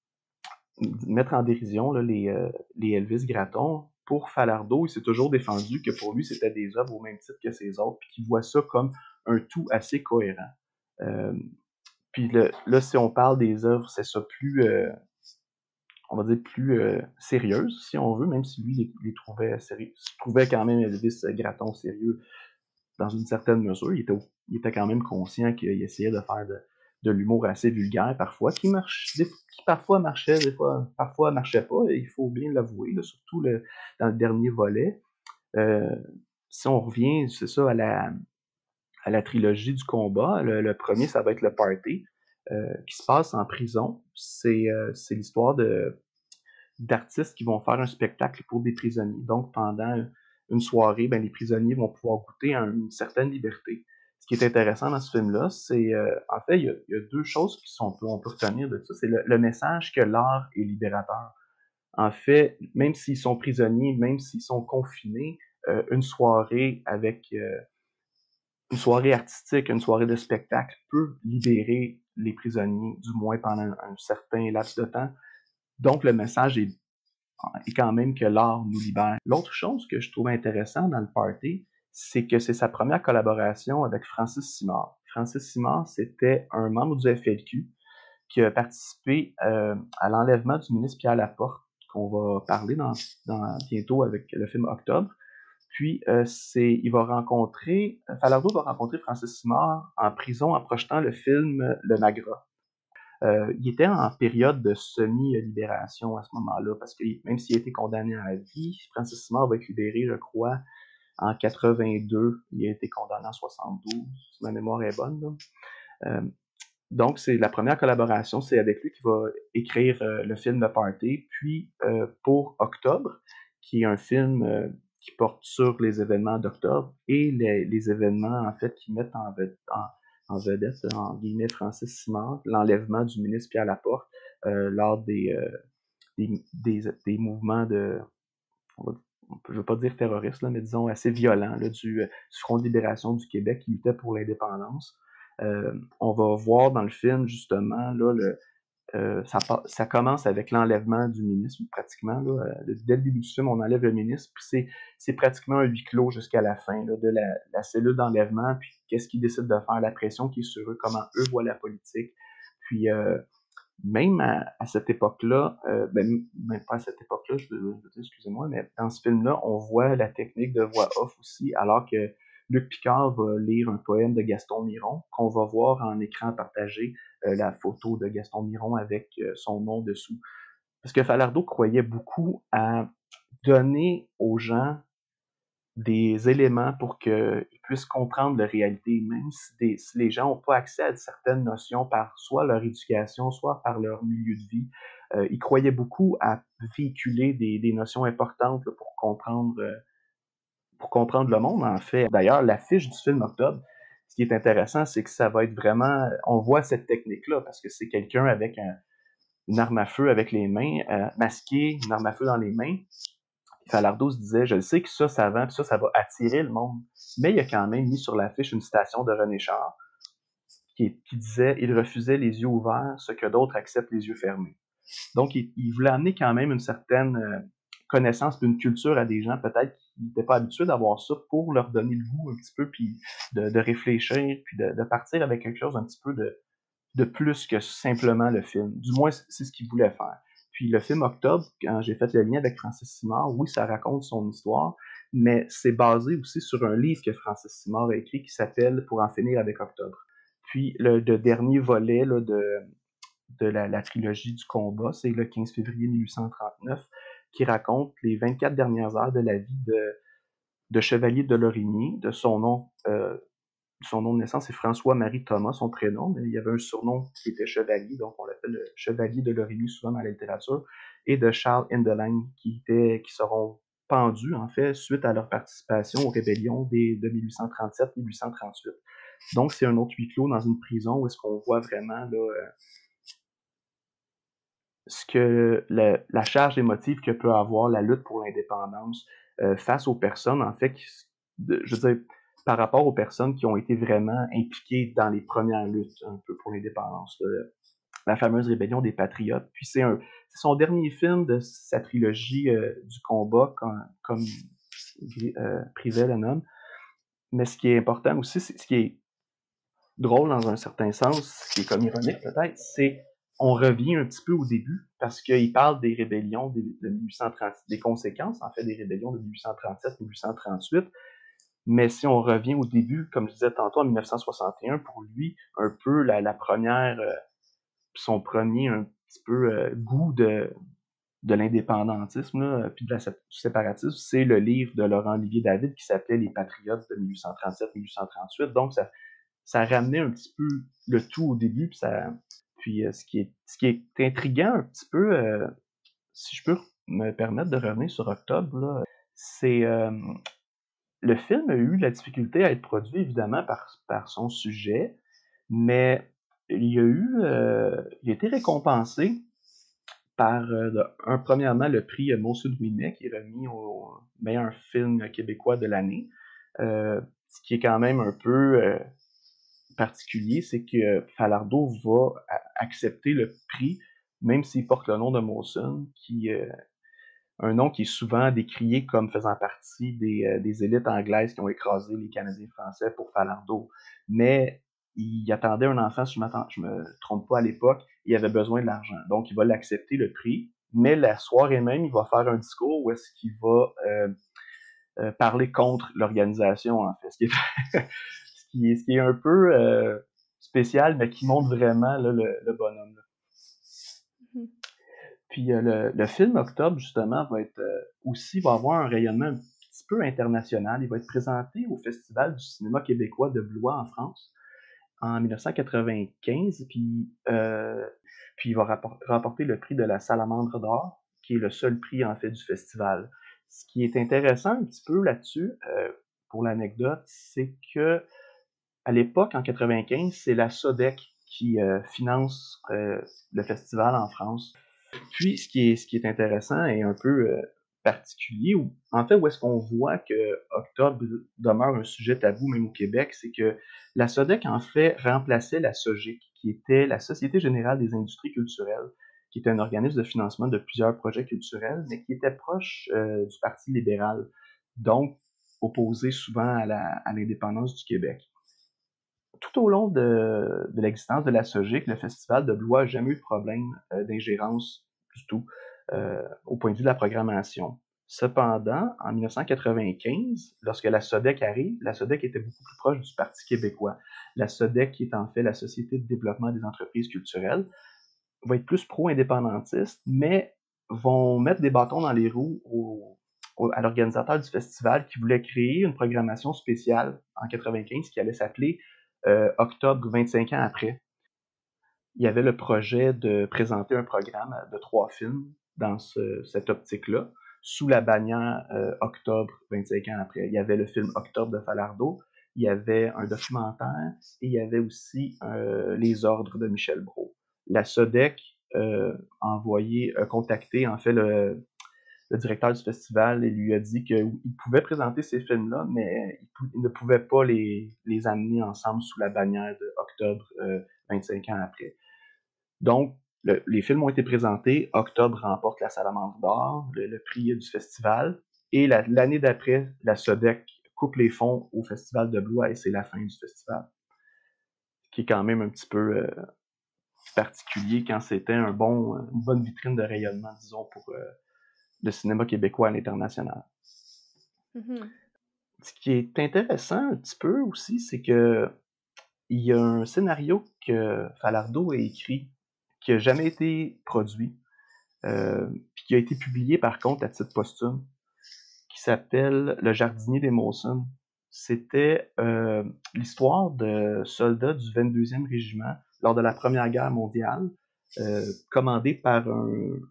mettre en dérision là, les, euh, les Elvis Gratton, pour Falardeau, il s'est toujours défendu que pour lui, c'était des œuvres au même titre que ses autres, puis qu'il voit ça comme un tout assez cohérent. Euh, puis le, là, si on parle des œuvres, c'est ça plus, euh, on va dire plus euh, sérieuses, si on veut, même si lui, il les trouvait sérieux, trouvait quand même Elvis Gratton sérieux. dans une certaine mesure. Il était, il était quand même conscient qu'il essayait de faire de, de l'humour assez vulgaire parfois, qui marche, des, qui parfois marchait, des fois, parfois marchait pas, et il faut bien l'avouer, là, surtout le, dans le dernier volet. Euh, si on revient, c'est ça, à la, à la trilogie du combat, le, le premier, ça va être le Party, euh, qui se passe en prison. C'est, euh, c'est l'histoire de d'artistes qui vont faire un spectacle pour des prisonniers. Donc, pendant une soirée, ben, les prisonniers vont pouvoir goûter à une certaine liberté. Ce qui est intéressant dans ce film-là, c'est, euh, en fait, il y, a, il y a deux choses qui sont, on peut retenir de ça. C'est le, le message que l'art est libérateur. En fait, même s'ils sont prisonniers, même s'ils sont confinés, euh, une soirée avec euh, une soirée artistique, une soirée de spectacle peut libérer les prisonniers, du moins pendant un, un certain laps de temps. Donc, le message est et quand même que l'art nous libère. L'autre chose que je trouve intéressant dans le Party, c'est que c'est sa première collaboration avec Francis Simard. Francis Simard, c'était un membre du F L Q qui a participé euh, à l'enlèvement du ministre Pierre Laporte, qu'on va parler dans, dans, bientôt avec le film Octobre. Puis, euh, c'est, il va rencontrer, Falardeau va rencontrer Francis Simard en prison en projetant le film Le Magra. Euh, il était en période de semi-libération à ce moment-là, parce que même s'il a été condamné à vie, Francis Simard va être libéré, je crois, en quatre-vingt-deux. Il a été condamné en soixante-douze, si ma mémoire est bonne. Là. Euh, donc, c'est la première collaboration, c'est avec lui qu'il va écrire euh, le film The Party. Puis, euh, pour Octobre, qui est un film euh, qui porte sur les événements d'octobre et les, les événements, en fait, qui mettent en, en, en vedette, en guillemets, Francis Simard, l'enlèvement du ministre Pierre Laporte euh, lors des, euh, des, des, des mouvements de, on va, je ne veux pas dire terroristes, là, mais disons assez violents là, du, du Front de libération du Québec qui luttait pour l'indépendance. Euh, on va voir dans le film, justement, là, le, euh, ça, ça commence avec l'enlèvement du ministre, pratiquement. Là, euh, dès le début du film, on enlève le ministre, puis c'est, c'est pratiquement un huis clos jusqu'à la fin là, de la, la cellule d'enlèvement, puis qu'est-ce qu'ils décident de faire, la pression qui est sur eux, comment eux voient la politique. Puis, euh, même à, à cette époque-là, euh, ben, même pas à cette époque-là, je veux, je veux dire, excusez-moi, mais dans ce film-là, on voit la technique de voix off aussi, alors que Luc Picard va lire un poème de Gaston Miron, qu'on va voir en écran partagé euh, la photo de Gaston Miron avec euh, son nom dessous. Parce que Falardeau croyait beaucoup à donner aux gens des éléments pour qu'ils puissent comprendre la réalité, même si, des, si les gens n'ont pas accès à certaines notions par soit leur éducation, soit par leur milieu de vie. Euh, ils croyaient beaucoup à véhiculer des, des notions importantes là, pour comprendre euh, pour comprendre le monde, en fait. D'ailleurs, l'affiche du film Octobre, ce qui est intéressant, c'est que ça va être vraiment... On voit cette technique-là, parce que c'est quelqu'un avec un, une arme à feu avec les mains, euh, masqué, une arme à feu dans les mains. Falardeau se disait, je le sais que ça, ça vend, puis ça, ça va attirer le monde. Mais il a quand même mis sur l'affiche une citation de René Char qui, qui disait « Il refusait les yeux ouverts, ce que d'autres acceptent les yeux fermés ». Donc, il, il voulait amener quand même une certaine euh, connaissance d'une culture à des gens peut-être qui n'étaient pas habitués d'avoir ça pour leur donner le goût un petit peu, puis de, de réfléchir, puis de, de partir avec quelque chose un petit peu de, de plus que simplement le film. Du moins, c'est ce qu'il voulait faire. Puis le film Octobre, quand j'ai fait le lien avec Francis Simard, oui, ça raconte son histoire, mais c'est basé aussi sur un livre que Francis Simard a écrit qui s'appelle Pour en finir avec Octobre. Puis le, le dernier volet là, de, de la, la trilogie du combat, c'est le quinze février mille huit cent trente-neuf, qui raconte les vingt-quatre dernières heures de la vie de, de Chevalier de Lorigny, de son nom, euh, son nom de naissance, c'est François-Marie Thomas, son prénom, mais il y avait un surnom qui était Chevalier, donc on l'appelle le Chevalier de Lorigny souvent dans la littérature, et de Charles Hindelaine, qui, était, qui seront pendus, en fait, suite à leur participation aux rébellions des, de mille huit cent trente-sept mille huit cent trente-huit. Donc, c'est un autre huis clos dans une prison où est-ce qu'on voit vraiment là, euh, ce que le, la charge émotive que peut avoir la lutte pour l'indépendance euh, face aux personnes, en fait, qui, de, je veux dire, par rapport aux personnes qui ont été vraiment impliquées dans les premières luttes un peu pour l'indépendance, là, la fameuse rébellion des Patriotes. Puis c'est, un, c'est son dernier film de sa trilogie euh, du combat, comme, comme euh, Privet le nomme. Mais ce qui est important aussi, c'est, ce qui est drôle dans un certain sens, ce qui est comme ironique peut-être, c'est on revient un petit peu au début parce qu'il parle des rébellions de mille huit cent trente, des conséquences en fait des rébellions de mille huit cent trente-sept mille huit cent trente-huit. Mais si on revient au début, comme je disais tantôt, en dix-neuf cent soixante et un, pour lui, un peu la, la première, euh, son premier un petit peu euh, goût de, de l'indépendantisme, là, puis de la sé- du séparatisme, c'est le livre de Laurent-Olivier David qui s'appelait Les Patriotes de mille huit cent trente-sept à mille huit cent trente-huit. Donc, ça, ça ramenait un petit peu le tout au début. Puis, ça, puis euh, ce, qui est, ce qui est intriguant un petit peu, euh, si je peux me permettre de revenir sur Octobre, là, c'est euh, le film a eu la difficulté à être produit, évidemment, par, par son sujet, mais il y a eu, euh, il a été récompensé par, euh, de- un, premièrement, le prix euh, Monceau-Ouimet, qui est remis au meilleur film québécois de l'année. Euh, ce qui est quand même un peu euh, particulier, c'est que Falardeau va a- accepter le prix, même s'il porte le nom de Molson, qui, euh, un nom qui est souvent décrié comme faisant partie des, euh, des élites anglaises qui ont écrasé les Canadiens français pour Falardeau. Mais il attendait un enfant, si je ne me trompe pas à l'époque, il avait besoin de l'argent. Donc, il va l'accepter le prix, mais la soirée même, il va faire un discours où est-ce qu'il va euh, euh, parler contre l'organisation, en fait. Ce qui est, ce qui est, ce qui est un peu euh, spécial, mais qui montre vraiment là, le, le bonhomme. Là. Mhm. Puis euh, le, le film Octobre, justement, va être euh, aussi va avoir un rayonnement un petit peu international. Il va être présenté au Festival du cinéma québécois de Blois en France en dix-neuf cent quatre-vingt-quinze, puis, euh, puis il va rapport, remporter le prix de la Salamandre d'or, qui est le seul prix en fait du festival. Ce qui est intéressant un petit peu là-dessus, euh, pour l'anecdote, c'est que à l'époque, en quatre-vingt-quinze, c'est la SODEC qui euh, finance euh, le festival en France. Puis, ce qui est, ce qui est intéressant et un peu euh, particulier, ou en fait, où est-ce qu'on voit que Octobre demeure un sujet tabou, même au Québec, c'est que la SODEC, en fait, remplaçait la SOGIC, qui était la Société générale des industries culturelles, qui était un organisme de financement de plusieurs projets culturels, mais qui était proche euh, du Parti libéral, donc opposé souvent à, la, à l'indépendance du Québec. Tout au long de, de l'existence de la SOGIC, le Festival de Blois n'a jamais eu de problème euh, d'ingérence du tout euh, au point de vue de la programmation. Cependant, en dix-neuf cent quatre-vingt-quinze, lorsque la SODEC arrive, la SODEC était beaucoup plus proche du Parti québécois. La SODEC, qui est en fait la Société de développement des entreprises culturelles, va être plus pro-indépendantiste, mais vont mettre des bâtons dans les roues au, au, à l'organisateur du festival qui voulait créer une programmation spéciale en quatre-vingt-quinze qui allait s'appeler euh, Octobre vingt-cinq ans après. Il y avait le projet de présenter un programme de trois films dans ce, cette optique-là, sous la bannière euh, Octobre vingt-cinq ans après. Il y avait le film Octobre de Falardeau, il y avait un documentaire et il y avait aussi euh, Les Ordres de Michel Brault. La SODEC euh, a envoyé, a contacté en fait le, le directeur du festival et lui a dit qu'il pouvait présenter ces films-là, mais il, il, ne pouvait pas les, les amener ensemble sous la bannière de Octobre euh, vingt-cinq ans après. Donc, le, les films ont été présentés. Octobre remporte la Salamandre d'or, le, le prix du festival. Et la, l'année d'après, la SODEC coupe les fonds au Festival de Blois et c'est la fin du festival. Ce qui est quand même un petit peu euh, particulier quand c'était un bon, une bonne vitrine de rayonnement, disons, pour euh, le cinéma québécois à l'international. Mhm. Ce qui est intéressant un petit peu aussi, c'est que il y a un scénario que Falardeau a écrit qui n'a jamais été produit, euh, puis qui a été publié par contre à titre posthume, qui s'appelle Le jardinier des Molson. C'était euh, l'histoire de soldats du vingt-deuxième régiment lors de la Première Guerre mondiale, euh, commandé par un,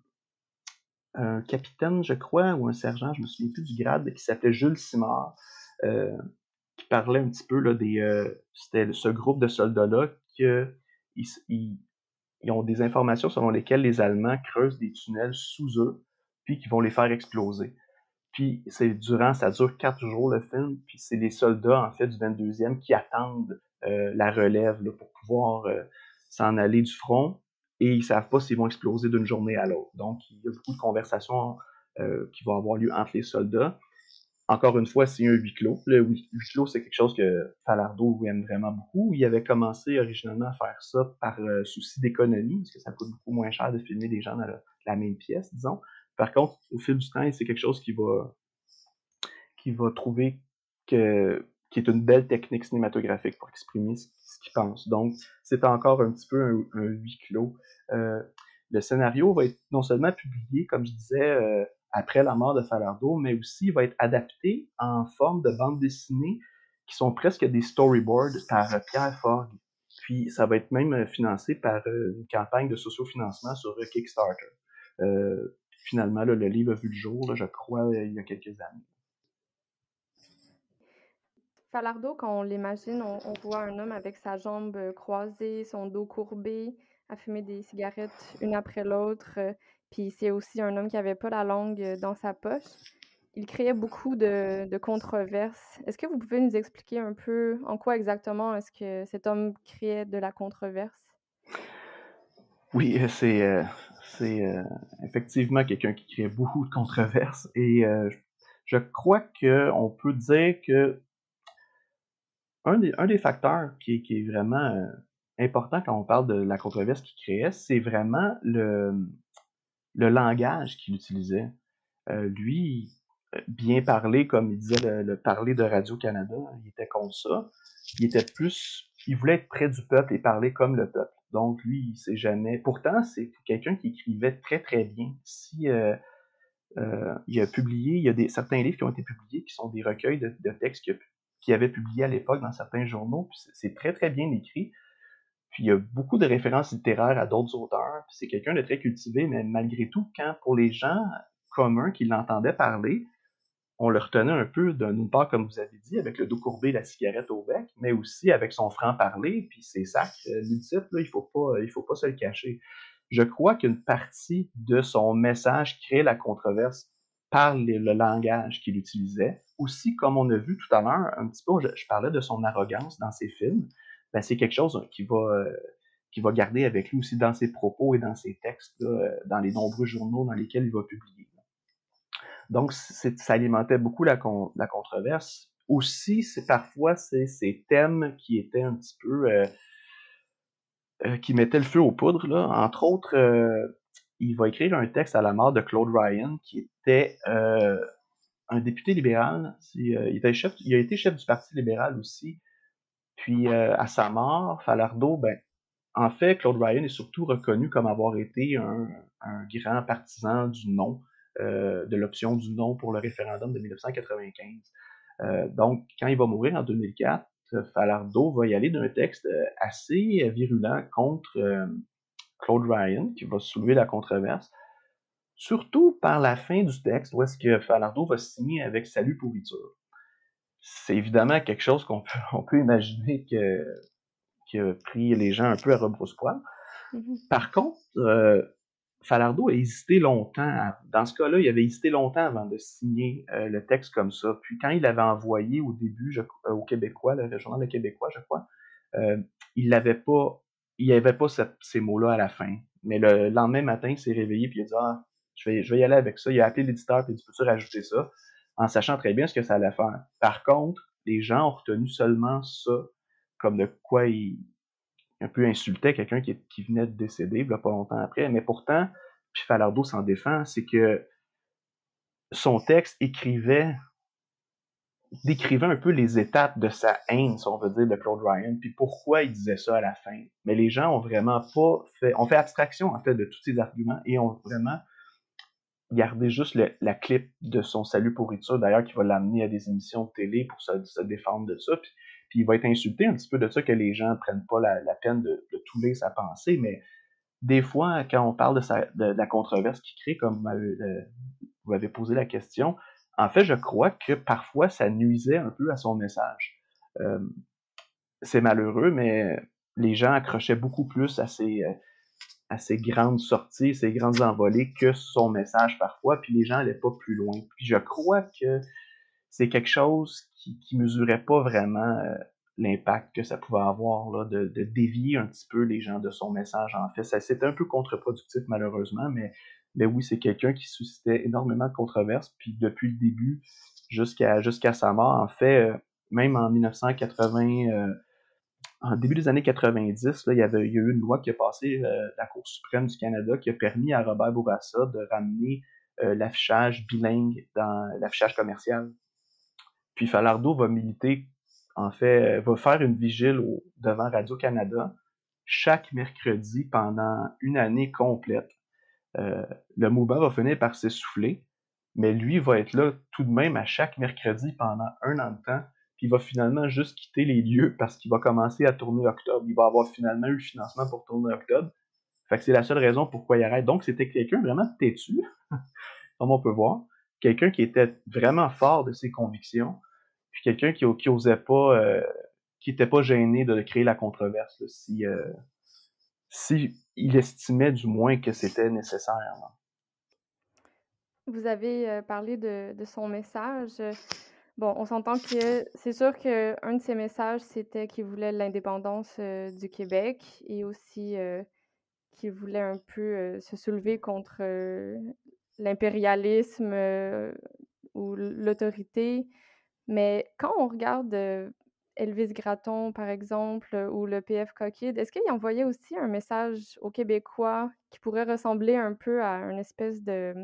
un capitaine, je crois, ou un sergent, je me souviens plus du grade, qui s'appelait Jules Simard, euh, qui parlait un petit peu là, des. Euh, c'était ce groupe de soldats-là qui ils, ils, ils ont des informations selon lesquelles les Allemands creusent des tunnels sous eux, puis qui vont les faire exploser. Puis c'est durant, ça dure quatre jours le film, puis c'est les soldats en fait du vingt-deuxième qui attendent euh, la relève là, pour pouvoir euh, s'en aller du front, et ils savent pas s'ils vont exploser d'une journée à l'autre. Donc il y a beaucoup de conversations euh, qui vont avoir lieu entre les soldats. Encore une fois, c'est un huis clos. Le huis clos, c'est quelque chose que Falardeau aime vraiment beaucoup. Il avait commencé originalement à faire ça par euh, souci d'économie, parce que ça coûte beaucoup moins cher de filmer des gens dans la, la même pièce, disons. Par contre, au fil du temps, c'est quelque chose qui va, qui va trouver que, qui est une belle technique cinématographique pour exprimer ce, ce qu'il pense. Donc, c'est encore un petit peu un, un huis clos. Euh, le scénario va être non seulement publié, comme je disais, euh, après la mort de Falardeau, mais aussi va être adapté en forme de bande dessinée qui sont presque des storyboards par Pierre Forgue. Puis, ça va être même financé par une campagne de sociofinancement sur Kickstarter. Euh, finalement, là, le livre a vu le jour, là, je crois, il y a quelques années. Falardeau, quand on l'imagine, on, on voit un homme avec sa jambe euh, croisée, son dos courbé, à fumer des cigarettes une après l'autre. euh, Puis c'est aussi un homme qui avait pas la langue euh, dans sa poche. Il créait beaucoup de, de controverses. Est-ce que vous pouvez nous expliquer un peu en quoi exactement est-ce que cet homme créait de la controverse? Oui, euh, c'est euh, c'est euh, effectivement quelqu'un qui crée beaucoup de controverses et euh, je crois que on peut dire que un des, un des facteurs qui, est- qui est vraiment euh, important quand on parle de la controverse qu'il créait, c'est vraiment le, le langage qu'il utilisait. Euh, lui, euh, bien parler, comme il disait le, le parler de Radio-Canada, il était contre ça. Il était plus, il voulait être près du peuple et parler comme le peuple. Donc lui, il s'est jamais. Pourtant, c'est quelqu'un qui écrivait très très bien. Si euh, euh, il a publié, il y a des certains livres qui ont été publiés qui sont des recueils de, de textes qu'il qu'il avait publiés à l'époque dans certains journaux. Puis c'est c'est très très bien écrit. Puis il y a beaucoup de références littéraires à d'autres auteurs. Puis c'est quelqu'un de très cultivé, mais malgré tout, quand pour les gens communs qui l'entendaient parler, on le retenait un peu d'une part, comme vous avez dit, avec le dos courbé, la cigarette au bec, mais aussi avec son franc-parler, puis ses sacs euh, multiples, là, il faut pas, il faut pas se le cacher. Je crois qu'une partie de son message crée la controverse par le, le langage qu'il utilisait. Aussi, comme on a vu tout à l'heure, un petit peu, je, je parlais de son arrogance dans ses films, ben, c'est quelque chose qui va, euh, qui va garder avec lui aussi dans ses propos et dans ses textes, là, euh, dans les nombreux journaux dans lesquels il va publier. Donc, c'est, ça alimentait beaucoup la, con, la controverse. Aussi, c'est parfois c'est ces thèmes qui étaient un petit peu euh, euh, qui mettaient le feu aux poudres. Là. Entre autres, euh, il va écrire un texte à la mort de Claude Ryan, qui était euh, un député libéral. C'est, euh, il, était chef, il a été chef du Parti libéral aussi. Puis euh, à sa mort, Falardeau, ben, en fait, Claude Ryan est surtout reconnu comme avoir été un, un grand partisan du non, euh, de l'option du non pour le référendum de dix-neuf cent quatre-vingt-quinze. Euh, donc, quand il va mourir en deux mille quatre, Falardeau va y aller d'un texte assez virulent contre euh, Claude Ryan, qui va soulever la controverse, surtout par la fin du texte, où est-ce que Falardeau va signer avec Salut Pourriture. C'est évidemment quelque chose qu'on peut, on peut imaginer que, qui a pris les gens un peu à rebrousse-poil. Mhm. Par contre, euh, Falardeau a hésité longtemps. À, dans ce cas-là, il avait hésité longtemps avant de signer euh, le texte comme ça. Puis quand il l'avait envoyé au début je, euh, au Québécois, le journal Le Québécois, je crois, euh, il l'avait pas, il n'y avait pas cette, ces mots-là à la fin. Mais le lendemain matin, il s'est réveillé puis il a dit ah, je vais, je vais y aller avec ça. Il a appelé l'éditeur puis il a dit peux-tu rajouter ça, en sachant très bien ce que ça allait faire. Par contre, les gens ont retenu seulement ça comme de quoi il un peu insultait quelqu'un qui, qui venait de décéder, là, pas longtemps après. Mais pourtant, puis Falardeau s'en défend, c'est que son texte écrivait, décrivait un peu les étapes de sa haine, si on veut dire, de Claude Ryan, puis pourquoi il disait ça à la fin. Mais les gens ont vraiment pas fait, ont fait abstraction, en fait, de tous ces arguments et ont vraiment gardé juste le, la clip de son salut pourriture, d'ailleurs, qui va l'amener à des émissions de télé pour se, se défendre de ça. Puis, puis il va être insulté un petit peu de ça, que les gens prennent pas la, la peine de, de tout lire sa pensée, mais des fois, quand on parle de, sa, de, de la controverse qu'il crée, comme vous m'avez, euh, vous m'avez posé la question, en fait, je crois que parfois, ça nuisait un peu à son message. Euh, c'est malheureux, mais les gens accrochaient beaucoup plus à ses, euh, à ses grandes sorties, ses grandes envolées que son message parfois, puis les gens n'allaient pas plus loin. Puis je crois que c'est quelque chose qui, qui mesurait pas vraiment euh, l'impact que ça pouvait avoir là, de, de dévier un petit peu les gens de son message. En fait, ça c'était un peu contre-productif malheureusement, mais, mais oui, c'est quelqu'un qui suscitait énormément de controverses. Puis depuis le début jusqu'à jusqu'à sa mort, en fait, euh, même en dix-neuf cent quatre-vingts, euh, en début des années quatre-vingt-dix, là, il y avait il y a eu une loi qui a passé euh, la Cour suprême du Canada qui a permis à Robert Bourassa de ramener euh, l'affichage bilingue dans l'affichage commercial. Puis Falardeau va militer, en fait, va faire une vigile au, devant Radio-Canada chaque mercredi pendant une année complète. Euh, le mouvement va finir par s'essouffler, mais lui va être là tout de même à chaque mercredi pendant un an de temps, puis il va finalement juste quitter les lieux parce qu'il va commencer à tourner octobre. Il va avoir finalement eu le financement pour tourner octobre. Fait que c'est la seule raison pourquoi il arrête. Donc c'était quelqu'un vraiment têtu, comme on peut voir. Quelqu'un qui était vraiment fort de ses convictions, puis quelqu'un qui, qui osait pas, euh, qui était pas gêné de créer la controverse, là, si, euh, si il estimait du moins que c'était nécessaire. Là. Vous avez euh, parlé de, de son message. Bon, on s'entend que c'est sûr qu'un de ses messages, c'était qu'il voulait l'indépendance euh, du Québec et aussi euh, qu'il voulait un peu euh, se soulever contre euh, l'impérialisme euh, ou l'autorité. Mais quand on regarde euh, Elvis Gratton, par exemple, euh, ou le P F Coquille, est-ce qu'il envoyait aussi un message aux Québécois qui pourrait ressembler un peu à une espèce de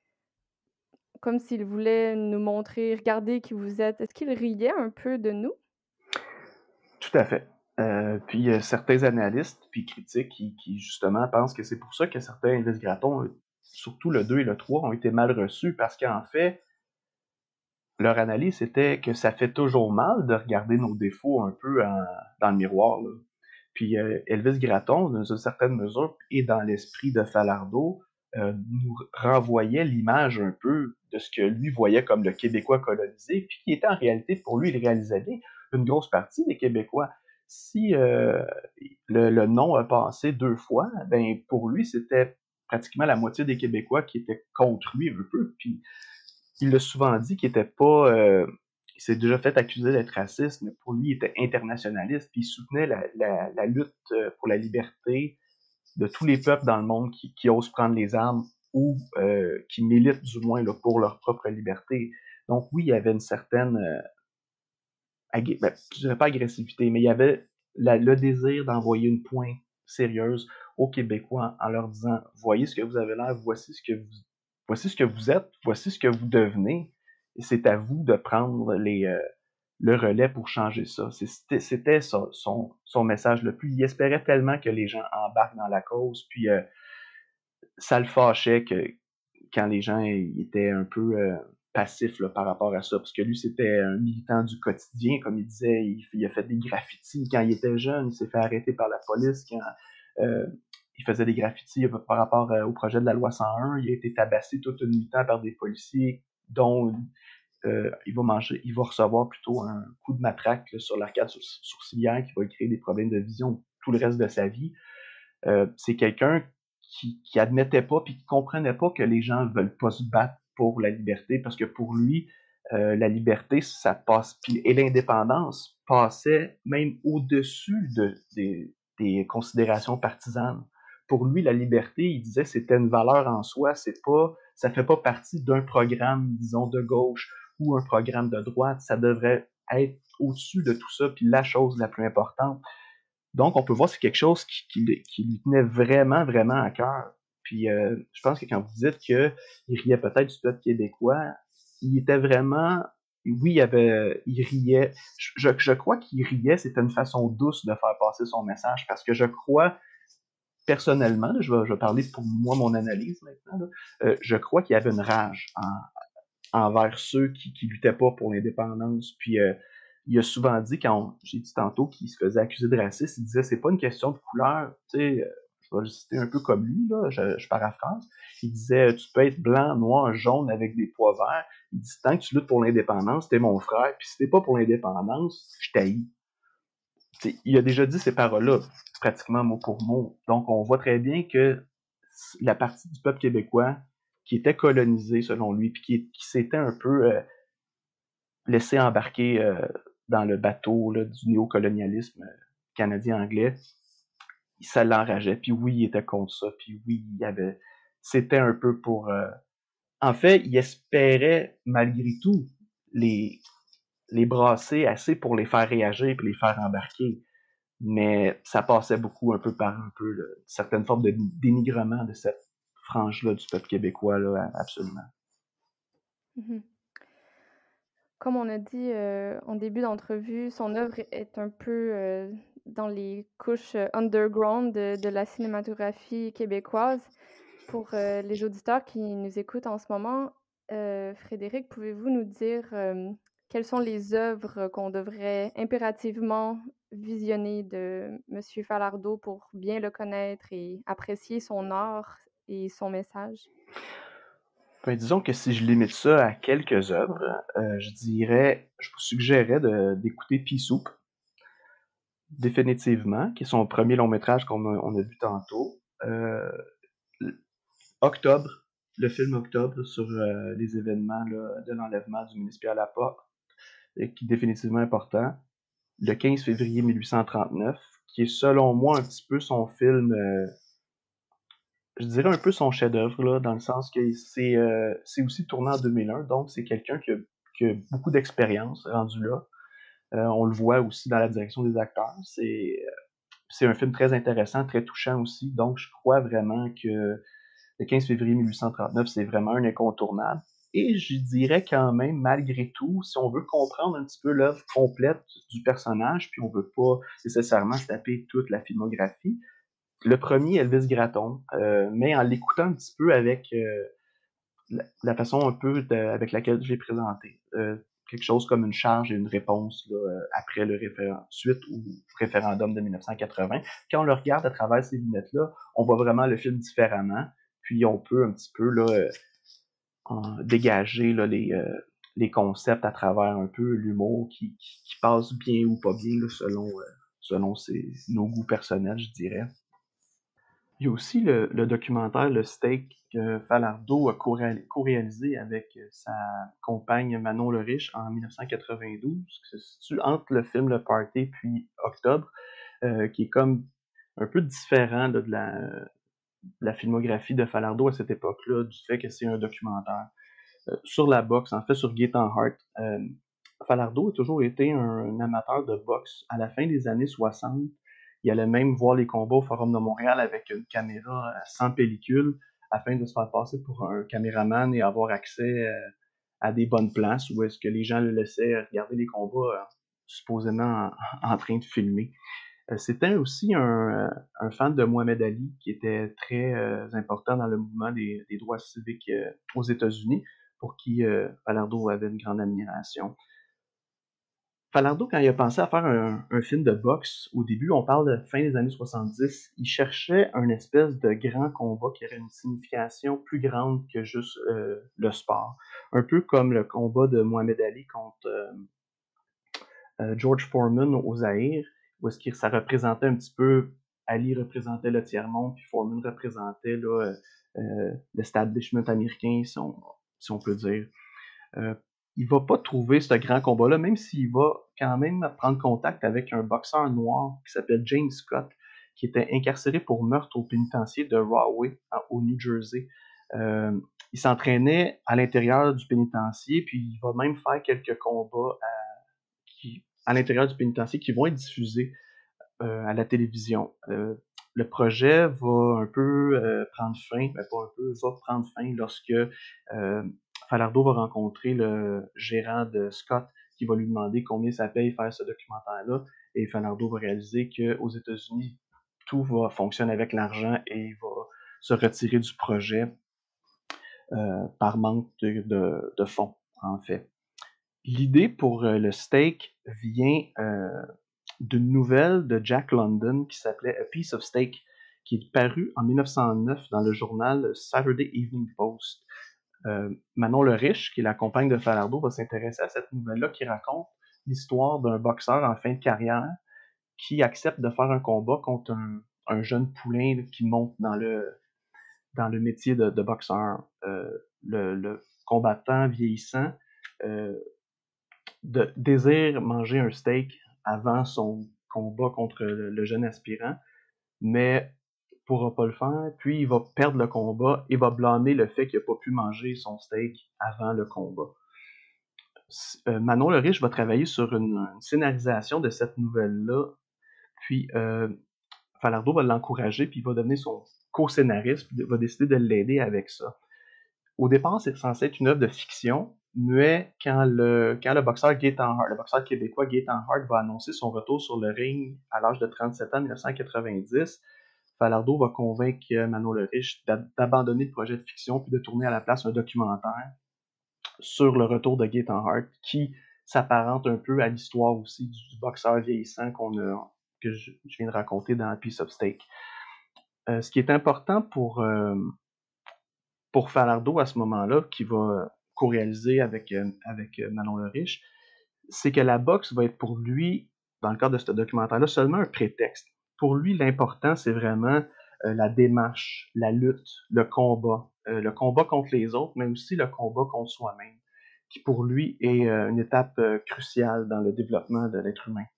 comme s'il voulait nous montrer: «Regardez qui vous êtes». Est-ce qu'il riait un peu de nous? Tout à fait. Euh, puis il y a certains analystes puis critiques qui, qui justement pensent que c'est pour ça que certains Elvis Gratton, euh, surtout le deux et le trois, ont été mal reçus parce qu'en fait, leur analyse était que ça fait toujours mal de regarder nos défauts un peu en- dans le miroir. Là. Puis euh, Elvis Gratton, dans une certaine mesure, et dans l'esprit de Falardeau, euh, nous renvoyait l'image un peu de ce que lui voyait comme le Québécois colonisé, puis qui était en réalité, pour lui, il réalisait bien, une grosse partie des Québécois. Si euh, le, le nom a passé deux fois, ben pour lui, c'était pratiquement la moitié des Québécois qui étaient contre lui un peu. Puis il l'a souvent dit qu'il était pas... Euh, il s'est déjà fait accuser d'être raciste, mais pour lui, il était internationaliste, puis il soutenait la, la, la lutte pour la liberté de tous les peuples dans le monde qui, qui osent prendre les armes ou euh, qui militent du moins là, pour leur propre liberté. Donc oui, il y avait une certaine, euh, ag- ben, je dirais pas agressivité, mais il y avait la- le désir d'envoyer une pointe sérieuse aux Québécois en leur disant, voyez ce que vous avez l'air, voici ce que vous, voici ce que vous êtes, voici ce que vous devenez, et c'est à vous de prendre les, euh, le relais pour changer ça. C'était, c'était ça, son, son message le plus. Il espérait tellement que les gens embarquent dans la cause, puis euh, ça le fâchait que quand les gens étaient un peu euh, passifs là, par rapport à ça, parce que lui, c'était un militant du quotidien, comme il disait, il, il a fait des graffitis quand il était jeune, il s'est fait arrêter par la police quand euh, il faisait des graffitis par rapport euh, au projet de la loi cent un, il a été tabassé toute une nuit par des policiers, dont euh, il va manger, il va recevoir plutôt un coup de matraque là, sur l'arcade sourcilière qui va lui créer des problèmes de vision tout le reste de sa vie. Euh, c'est quelqu'un qui, qui admettait pas puis qui comprenait pas que les gens veulent pas se battre pour la liberté parce que pour lui, euh, la liberté, ça passe, puis, et l'indépendance passait même au-dessus de, des, des considérations partisanes. Pour lui, la liberté, il disait, c'était une valeur en soi, c'est pas, ça fait pas partie d'un programme, disons, de gauche ou un programme de droite, ça devrait être au-dessus de tout ça, puis la chose la plus importante. Donc, on peut voir que c'est quelque chose qui, qui, qui lui tenait vraiment, vraiment à cœur. Puis, euh, je pense que quand vous dites qu'il riait peut-être du peuple québécois, il était vraiment... Oui, il, avait, il riait. Je, je crois qu'il riait, c'était une façon douce de faire passer son message, parce que je crois, personnellement, je vais, je vais parler pour moi, mon analyse maintenant, là, euh, je crois qu'il y avait une rage en, envers ceux qui, qui luttaient pas pour l'indépendance. Puis, euh, il a souvent dit, quand j'ai dit tantôt qu'il se faisait accuser de racisme, il disait c'est pas une question de couleur, tu sais, euh, je vais le citer un peu comme lui, là, je, je paraphrase. Il disait tu peux être blanc, noir, jaune avec des pois verts. Il dit tant que tu luttes pour l'indépendance, t'es mon frère, puis si t'es pas pour l'indépendance, je t'haïs. T'sais, il a déjà dit ces paroles-là, pratiquement mot pour mot. Donc on voit très bien que la partie du peuple québécois qui était colonisée selon lui, puis qui, qui s'était un peu euh, laissé embarquer euh, dans le bateau là, du néocolonialisme euh, canadien-anglais, ça l'enrageait. Puis oui, il était contre ça. Puis oui, il y avait. C'était un peu pour. Euh... En fait, il espérait malgré tout les les brasser assez pour les faire réagir puis les faire embarquer. Mais ça passait beaucoup un peu par un peu là, certaines formes de dénigrement de cette frange-là du peuple québécois, là, absolument. Mmh. Comme on a dit, heu, en début d'entrevue, son œuvre est un peu, heu, dans les couches, heu, underground de de la cinématographie québécoise. Pour, heu, les auditeurs qui nous écoutent en ce moment, heu, Frédéric, pouvez-vous nous dire, hem, quelles sont les œuvres qu'on devrait impérativement visionner de Monsieur Falardeau pour bien le connaître et apprécier son art et son message? Ben, disons que si je limite ça à quelques œuvres, euh, je dirais, je vous suggérerais de- d'écouter Pea Soup, définitivement, qui est son premier long métrage qu'on a, on a vu tantôt. Euh, Octobre, le film Octobre sur euh, les événements là, de l'enlèvement du ministre Pierre Laporte, et qui est définitivement important. Le quinze février mille huit cent trente-neuf, qui est selon moi un petit peu son film, euh, je dirais un peu son chef-d'œuvre, là, dans le sens que c'est euh, c'est aussi tourné en deux mille un, donc c'est quelqu'un qui a, qui a beaucoup d'expérience rendu là. Euh, on le voit aussi dans la direction des acteurs. C'est c'est un film très intéressant, très touchant aussi, donc je crois vraiment que le quinze février mille huit cent trente-neuf, c'est vraiment un incontournable. Et je dirais quand même, malgré tout, si on veut comprendre un petit peu l'œuvre complète du personnage, puis on veut pas nécessairement se taper toute la filmographie, le premier, Elvis Gratton, euh, mais en l'écoutant un petit peu avec euh, la, la façon un peu de, avec laquelle j'ai présenté, euh, quelque chose comme une charge et une réponse là, euh, après le référendum, suite au référendum de mille neuf cent quatre-vingts. Quand on le regarde à travers ces lunettes-là, on voit vraiment le film différemment, puis on peut un petit peu là, euh, en dégager là, les, euh, les concepts à travers un peu l'humour qui, qui, qui passe bien ou pas bien là, selon, euh, selon ses, nos goûts personnels, je dirais. Il y a aussi le, le documentaire Le Steak que Falardeau a co-réalisé avec sa compagne Manon Le Riche en mille neuf cent quatre-vingt-douze, qui se situe entre le film Le Party puis Octobre, euh, qui est comme un peu différent là, de, la, de la filmographie de Falardeau à cette époque-là, du fait que c'est un documentaire. Euh, sur la boxe, en fait, sur Gaetan Hart, euh, Falardeau a toujours été un, un amateur de boxe. À la fin des années soixante, il allait même voir les combats au Forum de Montréal avec une caméra sans pellicule afin de se faire passer pour un caméraman et avoir accès euh, à des bonnes places où est-ce que les gens le laissaient regarder les combats euh, supposément en, en train de filmer. Euh, C'était aussi un, un fan de Mohamed Ali qui était très euh, important dans le mouvement des, des droits civiques euh, aux États-Unis, pour qui euh, Falardeau avait une grande admiration. Falardeau, quand il a pensé à faire un, un film de boxe, au début, on parle de fin des années soixante-dix, il cherchait un espèce de grand combat qui aurait une signification plus grande que juste euh, le sport. Un peu comme le combat de Mohamed Ali contre euh, euh, George Foreman au Zaïre, où est-ce que ça représentait un petit peu, Ali représentait le tiers-monde, puis Foreman représentait là, euh, l'establishment américain, si on, si on peut dire. Euh, il va pas trouver ce grand combat-là, même s'il va quand même prendre contact avec un boxeur noir qui s'appelle James Scott, qui était incarcéré pour meurtre au pénitencier de Rahway, au New Jersey. Euh, il s'entraînait à l'intérieur du pénitencier, puis il va même faire quelques combats à, qui, à l'intérieur du pénitencier qui vont être diffusés euh, à la télévision. Euh, le projet va un peu euh, prendre fin, mais pas un peu, va prendre fin lorsque euh, Falardeau va rencontrer le gérant de Scott qui va lui demander combien ça paye faire ce documentaire-là. Et Falardeau va réaliser qu'aux États-Unis, tout va fonctionner avec l'argent et il va se retirer du projet euh, par manque de, de, de fonds, en fait. L'idée pour euh, le steak vient euh, d'une nouvelle de Jack London qui s'appelait A Piece of Steak, qui est parue en mille neuf cent neuf dans le journal Saturday Evening Post. Euh, Manon Le Riche, qui est la compagne de Falardeau, va s'intéresser à cette nouvelle-là qui raconte l'histoire d'un boxeur en fin de carrière qui accepte de faire un combat contre un, un jeune poulain qui monte dans le, dans le métier de, de boxeur. Euh, le, le combattant vieillissant euh, de, désire manger un steak avant son combat contre le, le jeune aspirant, mais pourra pas le faire, puis il va perdre le combat et va blâmer le fait qu'il n'a pas pu manger son steak avant le combat. Euh, Manon Le Riche va travailler sur une, une scénarisation de cette nouvelle-là, puis euh, Falardeau va l'encourager, puis il va devenir son co-scénariste, puis va décider de l'aider avec ça. Au départ, c'est censé être une œuvre de fiction, muet quand le, quand le boxeur Gaétan Hart, le boxeur québécois Gaétan Hart va annoncer son retour sur le ring à l'âge de trente-sept ans en dix-neuf cent quatre-vingt-dix. Falardeau va convaincre Manon Le Riche d'abandonner le projet de fiction puis de tourner à la place un documentaire sur le retour de Gaétan Hart qui s'apparente un peu à l'histoire aussi du, du boxeur vieillissant qu'on a, que je, je viens de raconter dans Piece of Steak. Euh, ce qui est important pour, euh, pour Falardeau à ce moment-là, qui va co-réaliser avec, euh, avec Manon Le Riche, c'est que la boxe va être pour lui, dans le cadre de ce documentaire-là, seulement un prétexte. Pour lui, l'important, c'est vraiment euh, la démarche, la lutte, le combat, euh, le combat contre les autres, mais aussi le combat contre soi-même, qui pour lui est euh, une étape euh, cruciale dans le développement de l'être humain.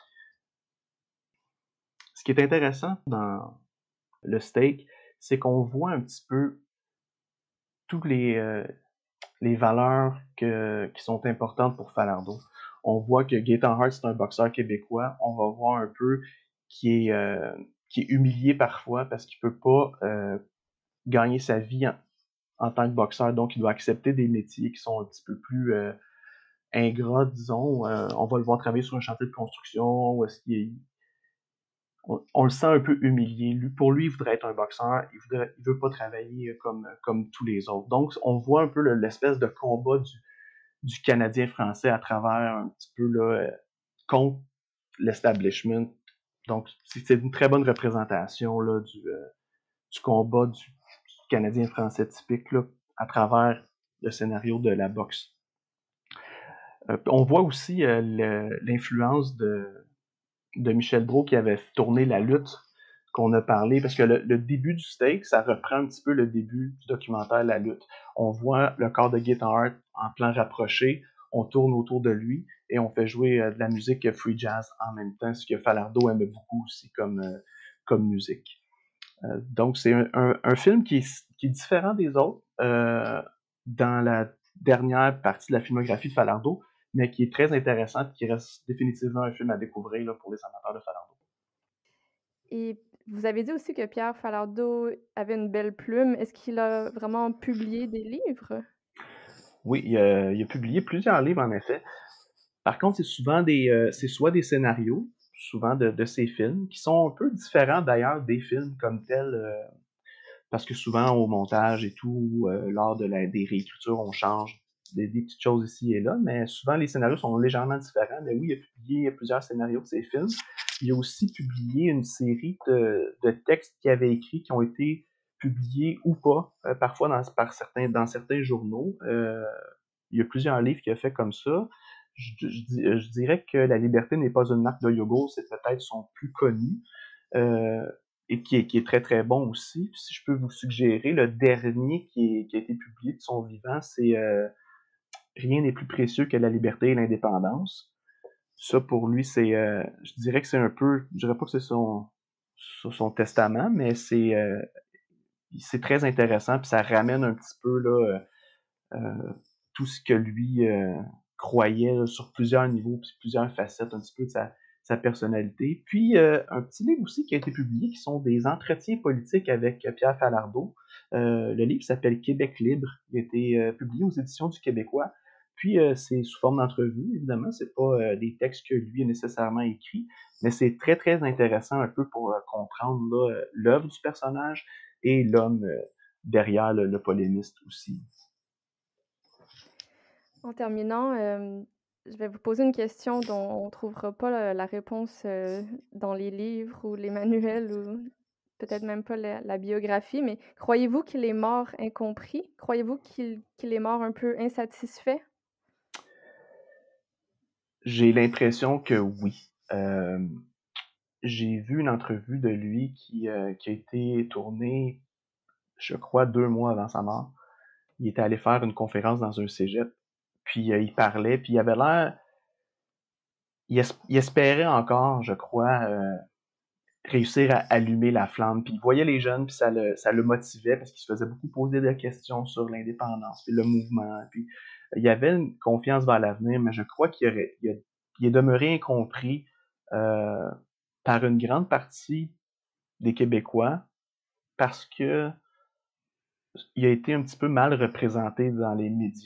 Ce qui est intéressant dans le steak, c'est qu'on voit un petit peu tous les, euh, les valeurs que, qui sont importantes pour Falardeau. On voit que Gaétan Hart, c'est un boxeur québécois. On va voir un peu qui est, euh, qui est humilié parfois parce qu'il peut pas euh, gagner sa vie en, en tant que boxeur. Donc, il doit accepter des métiers qui sont un petit peu plus euh, ingrats, disons. Euh, on va le voir travailler sur un chantier de construction où est-ce qu'il est, on, on le sent un peu humilié. Lui, pour lui, il voudrait être un boxeur. Il voudrait, il veut pas travailler comme, comme tous les autres. Donc, on voit un peu le, l'espèce de combat du du Canadien français à travers un petit peu là, euh, contre l'establishment. Donc, c'est une très bonne représentation là, du, euh, du combat du, du Canadien français typique là, à travers le scénario de la boxe. Euh, on voit aussi euh, l'influence de, de Michel Brault qui avait tourné La lutte qu'on a parlé, parce que le, le début du steak, ça reprend un petit peu le début du documentaire La lutte. On voit le corps de Gaétan Hart en plan rapproché, on tourne autour de lui et on fait jouer euh, de la musique free jazz en même temps, ce que Falardeau aimait beaucoup aussi comme, euh, comme musique. Euh, donc c'est un, un, un film qui est, qui est différent des autres euh, dans la dernière partie de la filmographie de Falardeau, mais qui est très intéressant et qui reste définitivement un film à découvrir là, pour les amateurs de Falardeau. Et vous avez dit aussi que Pierre Falardeau avait une belle plume. Est-ce qu'il a vraiment publié des livres? Oui, il a, il a publié plusieurs livres, en effet. Par contre, c'est souvent des, euh, c'est soit des scénarios, souvent de, de ces films, qui sont un peu différents d'ailleurs des films comme tels, euh, parce que souvent au montage et tout, euh, lors de la, des réécritures, on change des, des petites choses ici et là, mais souvent les scénarios sont légèrement différents. Mais oui, il a publié plusieurs scénarios de ces films. Il a aussi publié une série de, de textes qu'il avait écrits qui ont été publiés ou pas, euh, parfois dans, par certains, dans certains journaux. Euh, il y a plusieurs livres qu'il a fait comme ça. Je, je, je dirais que La liberté n'est pas une marque de yogourt, c'est peut-être son plus connu. Euh, et qui est, qui est très très bon aussi. Puis si je peux vous suggérer, le dernier qui, est, qui a été publié de son vivant, c'est euh, Rien n'est plus précieux que la liberté et l'indépendance. Ça, pour lui, c'est, euh, je dirais que c'est un peu, je dirais pas que c'est son, son testament, mais c'est, euh, c'est très intéressant, puis ça ramène un petit peu là, euh, tout ce que lui euh, croyait là, sur plusieurs niveaux, puis plusieurs facettes, un petit peu de sa, sa personnalité. Puis euh, un petit livre aussi qui a été publié, qui sont des entretiens politiques avec Pierre Falardeau. Euh, le livre s'appelle Québec libre. Il a été euh, publié aux éditions du Québécois. Puis euh, c'est sous forme d'entrevue, évidemment, c'est pas euh, des textes que lui a nécessairement écrits, mais c'est très très intéressant un peu pour euh, comprendre là, l'œuvre du personnage et l'homme euh, derrière le, le polémiste aussi. En terminant, euh, je vais vous poser une question dont on ne trouvera pas la, la réponse euh, dans les livres ou les manuels ou peut-être même pas la, la biographie, mais croyez-vous qu'il est mort incompris? Croyez-vous qu'il qu'il est mort un peu insatisfait? J'ai l'impression que oui. Euh, j'ai vu une entrevue de lui qui, euh, qui a été tournée, je crois, deux mois avant sa mort. Il était allé faire une conférence dans un cégep, puis euh, il parlait, puis il avait l'air... Il, es- il espérait encore, je crois, euh, réussir à allumer la flamme. Puis il voyait les jeunes, puis ça le, ça le motivait parce qu'il se faisait beaucoup poser des questions sur l'indépendance, puis le mouvement. Puis il y avait une confiance vers l'avenir, mais je crois qu'il aurait, il, a, il est demeuré incompris euh, par une grande partie des Québécois parce que il a été un petit peu mal représenté dans les médias.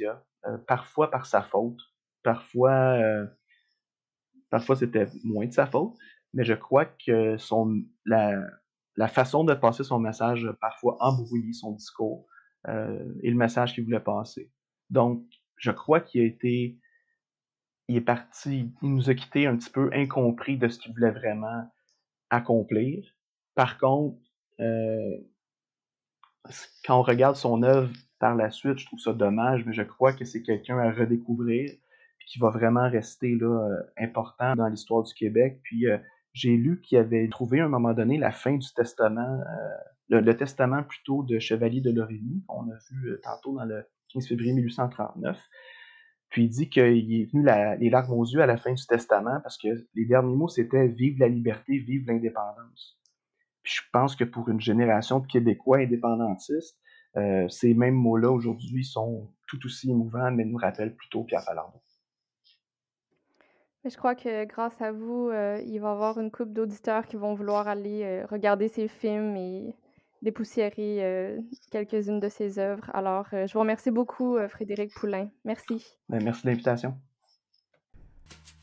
euh, parfois par sa faute, parfois, euh, parfois c'était moins de sa faute, mais je crois que son, la, la façon de passer son message a parfois embrouillé son discours euh, et le message qu'il voulait passer. Donc, je crois qu'il a été, il est parti, il nous a quittés un petit peu incompris de ce qu'il voulait vraiment accomplir. Par contre, euh, quand on regarde son œuvre par la suite, je trouve ça dommage, mais je crois que c'est quelqu'un à redécouvrir puis qui va vraiment rester là, euh, important dans l'histoire du Québec. Puis euh, j'ai lu qu'il avait trouvé à un moment donné la fin du testament, euh, le, le testament plutôt de Chevalier de Lorigny, qu'on a vu euh, tantôt dans le quinze février mille huit cent trente-neuf. Puis il dit qu'il est venu la, les larmes aux yeux à la fin du testament parce que les derniers mots c'était vive la liberté, vive l'indépendance. Puis je pense que pour une génération de Québécois indépendantistes, euh, ces mêmes mots-là aujourd'hui sont tout aussi émouvants, mais nous rappellent plutôt Pierre Falardeau. Mais je crois que grâce à vous, euh, il va y avoir une couple d'auditeurs qui vont vouloir aller euh, regarder ces films et dépoussiérer euh, quelques-unes de ses œuvres. Alors, euh, je vous remercie beaucoup, euh, Frédéric Poulain. Merci. Ben, merci de l'invitation.